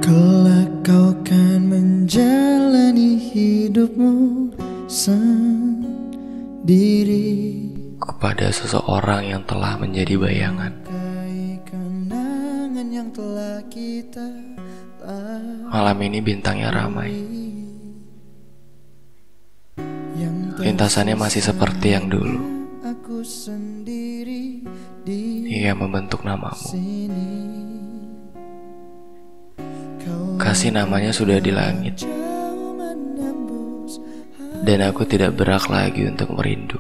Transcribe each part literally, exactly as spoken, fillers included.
Kelak kau kan menjalani hidupmu sendiri. Kepada seseorang yang telah menjadi bayangan, Kenangan yang telah kita malam ini bintangnya ramai. Lintasannya masih seperti yang dulu. aku sendiri di Ia membentuk namamu. sini. Kasih namanya sudah di langit, Jauh menembus dan aku tidak berhak lagi untuk merindu.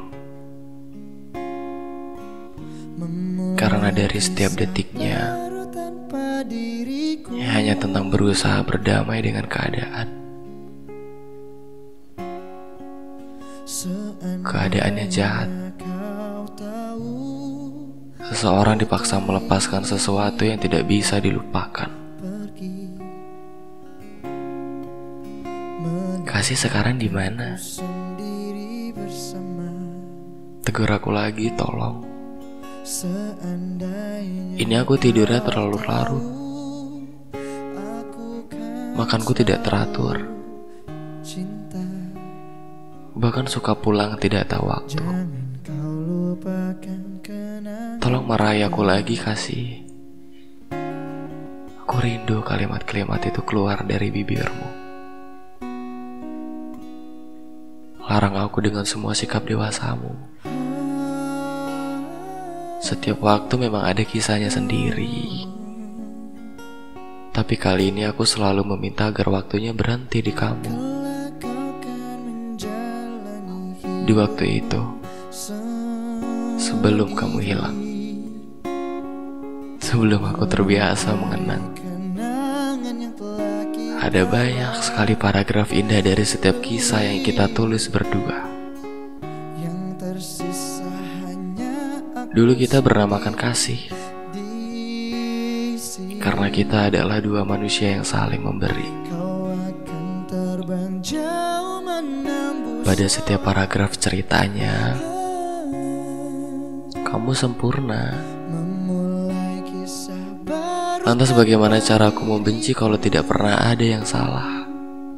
Karena dari setiap detiknya, baru tanpa diriku. ya hanya tentang berusaha berdamai dengan keadaan. Keadaannya jahat. Kau tahu Seseorang dipaksa melepaskan sesuatu yang tidak bisa dilupakan. pergi Kasih sekarang di mana? sendiri bersama. Tegur aku lagi, tolong. Seandainya Ini aku tidurnya terlalu larut. aku kan Makanku tidak teratur. cinta, Bahkan suka pulang tidak tahu waktu. jangan kau lupakan kenangan. Tolong marahi aku lagi, kasih. Aku rindu kalimat-kalimat itu keluar dari bibirmu. Larang aku dengan semua sikap dewasamu. Setiap waktu memang ada kisahnya sendiri. Tapi kali ini aku selalu meminta agar waktunya berhenti di kamu. Kelak kau kan menjalani Di waktu itu, hidup sebelum kamu hilang, sebelum aku terbiasa mengenang. kenangan yang telah kita Ada banyak sekali paragraf indah dari setiap kisah yang kita tulis berdua. yang tersisa hanya aku Dulu kita bernamakan kasih, di sini. karena kita adalah dua manusia yang saling memberi. Kau akan terbang jauh menembus Pada setiap paragraf ceritanya, kamu sempurna. memulai kisah baru. Lantas bagaimana caraku membenci kalau tidak pernah ada yang salah?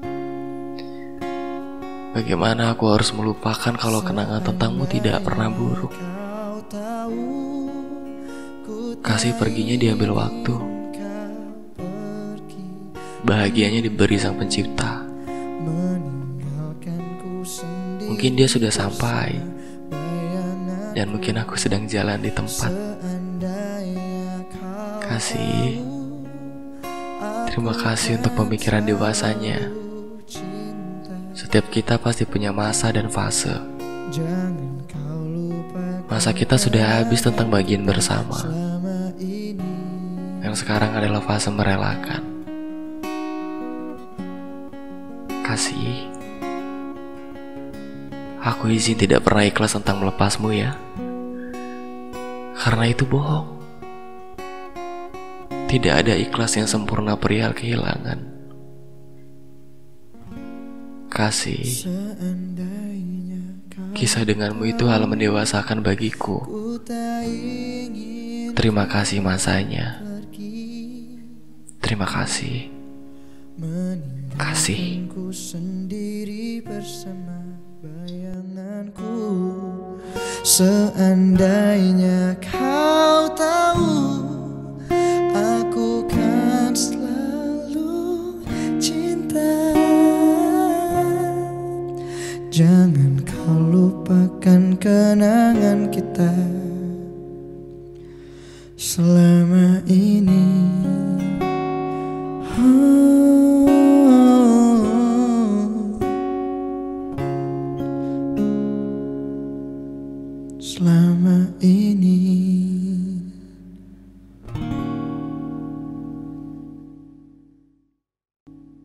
Bagaimana aku harus melupakan kalau kenangan tentangmu tidak pernah buruk? Kau tahu ku Kasih perginya diambil waktu, kau pergi bahagianya diberi sang pencipta. meninggalkanku sendiri. Mungkin dia sudah sampai, Bayangan dan mungkin aku sedang jalan di tempat. seandainya kau Kasih, terima kasih untuk pemikiran dewasanya. cinta, Setiap kita pasti punya masa dan fase. jangan kau lupakan Masa kita sudah habis tentang bagian bersama. selama ini. Yang sekarang adalah fase merelakan. Kasih, aku izin tidak pernah ikhlas tentang melepasmu ya. Karena itu bohong. Tidak ada ikhlas yang sempurna perihal kehilangan. Kasih, Seandainya kau kisah denganmu itu hal mendewasakan bagiku. ku tak ingin Terima kasih masanya. pergi, Terima kasih. Kasih. meninggalkanku sendiri bersama bayanganku. Seandainya kau tahu aku kan selalu cinta, jangan kau lupakan kenangan kita selama ini. Selama ini.